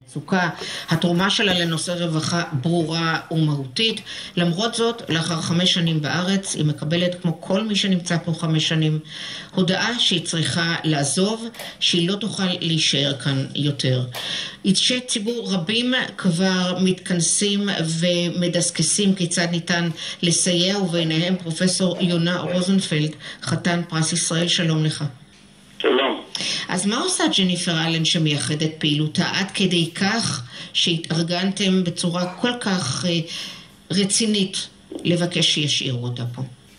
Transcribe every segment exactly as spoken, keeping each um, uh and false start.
מצוקה, התרומה שלה לנושא רווחה ברורה ומהותית. למרות זאת, לאחר חמש שנים בארץ, היא מקבלת כמו כל מי שנמצא פה חמש שנים, הודעה שהיא צריכה לעזוב, שהיא לא תוכל להישאר כאן יותר. אישי ציבור רבים כבר מתכנסים ומדסקסים כיצד ניתן לסייע, וביניהם פרופסור יונה רוזנפלד, חתן פרס ישראל. שלום לך. שלום. אז מה עושה ג'ניפר אלן שמייחדת פעילותה עד כדי כך שהתארגנתם בצורה כל כך רצינית לבקש שישאירו אותה פה?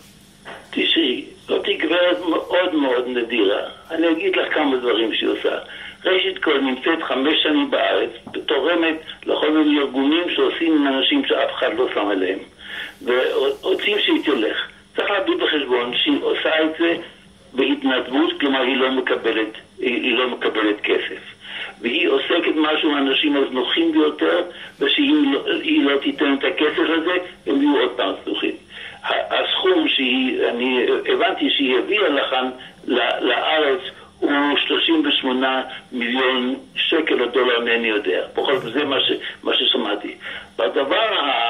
תשאי, אותי גברת מאוד מאוד נדירה. אני אגיד לך כמה דברים שהיא עושה. ראשית כל, נמצאת חמש שנים בארץ, תורמת לכל מיני ארגונים שעושים עם אנשים שאף אחד לא שם עליהם, ורוצים שהיא תלך. צריך להביא בחשבון שהיא עושה את זה בהתנדבות, כלומר היא לא מקבלת, היא לא מקבלת כסף. והיא עוסקת משהו עם האנשים הזנוחים ביותר, ושאם לא, היא לא תיתן את הכסף הזה, הם יהיו עוד פעם זנוחים. הסכום שהיא, אני הבנתי שהיא הביאה לכאן לארץ, הוא שלושים ושמונה מיליון שקל או דולר, אני יודע. בכל זאת, זה מה, ש, מה ששמעתי. והדבר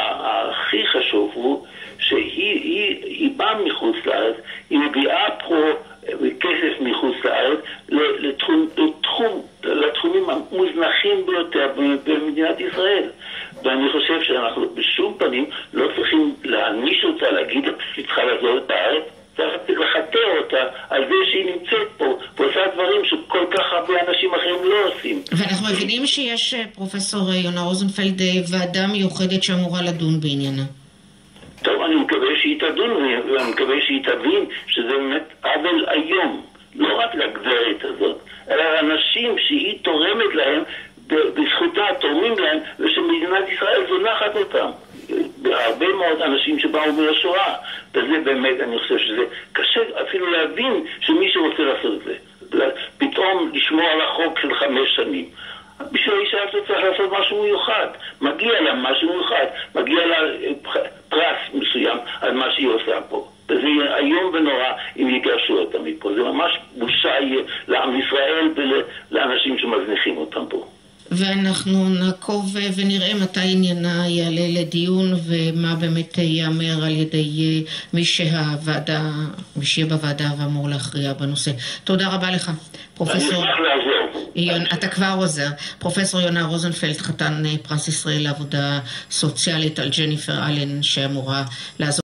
הכי חשוב הוא שהיא היא, היא באה מחוץ לארץ, היא מביאה פה כסף מחוץ לארץ לתחום, לתחום, לתחומים המוזנחים ביותר במדינת ישראל. ואני חושב שאנחנו בשום פנים לא צריכים להעניש אותה, להגיד שהיא צריכה לעזור את הארץ, צריך לחתר אותה על זה שהיא נמצאת פה ועושה דברים שכל כך הרבה אנשים אחרים לא עושים. ואנחנו מבינים שיש, פרופסור יונה רוזנפלד, ועדה מיוחדת שאמורה לדון בעניינה. טוב, אני מקווה שהיא תדון, ואני מקווה שהיא תבין שזה באמת עוול היום, לא רק לגברת הזאת, אלא אנשים שהיא תורמת להם, בזכותה תורמים להם, ושמדינת ישראל זונחת אותם. הרבה מאוד אנשים שבאו מהשואה, וזה באמת, אני חושב שזה קשה אפילו להבין שמישהו רוצה לעשות את זה. פתאום לשמוע על החוק של חמש שנים. בשביל האישה הזאת צריך לעשות משהו מיוחד. מגיע לה משהו מיוחד. מגיע לה פרס מסוים על מה שהיא עושה פה. וזה היום ונורא אם יגרשו אותם מפה. זה ממש בושה לעם ישראל ולאנשים שמזניחים אותם פה. ואנחנו נעקוב ונראה מתי עניינה יעלה לדיון ומה באמת יאמר על ידי מי שהוועדה, מי שיהיה בוועדה ואמור להכריע בנושא. תודה רבה לך, פרופסור. אני אשמח לעזור. יון, אתה כבר עוזר. פרופסור יונה רוזנפלד, חתן פרס ישראל לעבודה סוציאלית, על ג'ניפר אלן שאמורה לעזור.